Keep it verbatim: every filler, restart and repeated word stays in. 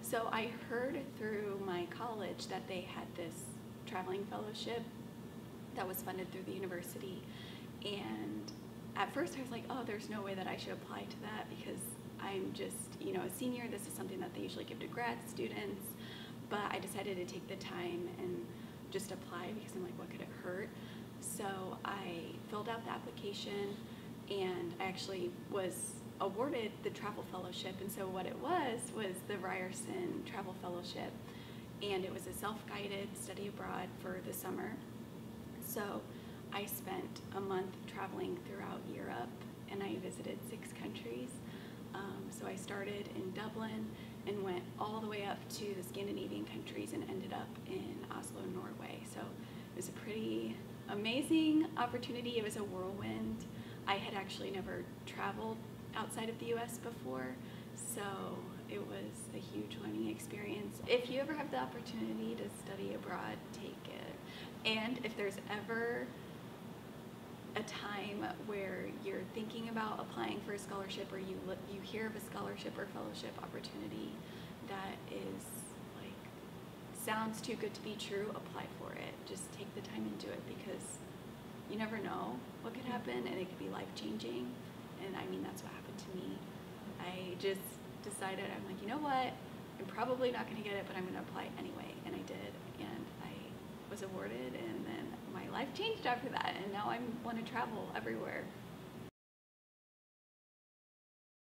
So I heard through my college that they had this traveling fellowship that was funded through the university. And at first I was like, oh, there's no way that I should apply to that because I'm just, you know, a senior. This is something that they usually give to grad students. But I decided to take the time and just apply because I'm like, what could it hurt? So I filled out the application and I actually was awarded the travel fellowship. And so what it was was the Ryerson Travel Fellowship, and it was a self-guided study abroad for the summer. So I spent a month traveling throughout Europe and I visited six countries. Um, so I started in Dublin and went all the way up to the Scandinavian countries and ended up in Oslo, Norway. So it was a pretty amazing opportunity. It was a whirlwind. I had actually never traveled outside of the U S before, so it was a huge learning experience. If you ever have the opportunity to study abroad, take it. And if there's ever a time where you're thinking about applying for a scholarship, or you look, you hear of a scholarship or fellowship opportunity that is like sounds too good to be true, apply for it. Just take the time and do it, because you never know what could happen, and it could be life-changing. And I mean, that's what happened to me. I just decided, I'm like, you know what, I'm probably not going to get it, but I'm going to apply anyway, and I did, and I was awarded, and then my life changed after that, and now I want to travel everywhere.